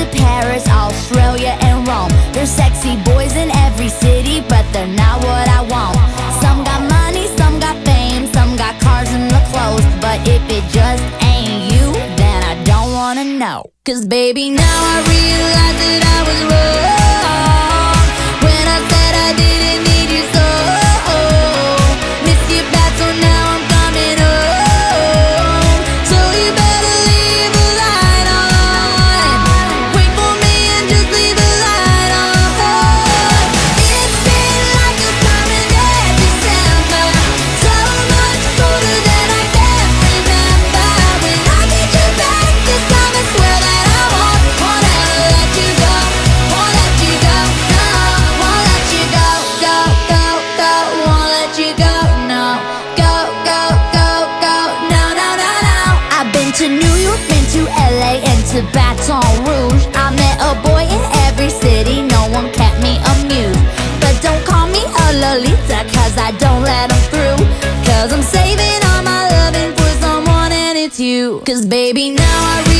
to Paris, Australia, and Rome. There's sexy boys in every city, but they're not what I want. Some got money, some got fame, some got cars and the clothes. But if it just ain't you, then I don't wanna know. 'Cause baby, now I realize that I was wrong when I said I didn't need you so. Miss you bad, so now I'm coming home. So you better leave the light on. Wait for me and just leave the light on. It's been like a permanent December, so much colder than I can remember. When I get you back this time, I swear that I won't ever let you go. Won't let you go, no. Won't let you go, go, go, go. Won't let you go, no. Go, go, go, go, no, no, no, no. I've been to New York, been to LA, and to Baton Rouge. I met a boy in every city, no one kept me amused. But don't call me a Lolita, 'cause I don't let them through. 'Cause I'm saving all my loving for someone, and it's you. 'Cause baby, now I